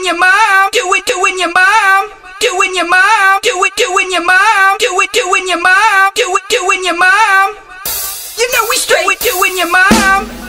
your mom, doing your mom, doing your mom, doing your mom, doing your mom, doing your mom. You know we straight doing your mom.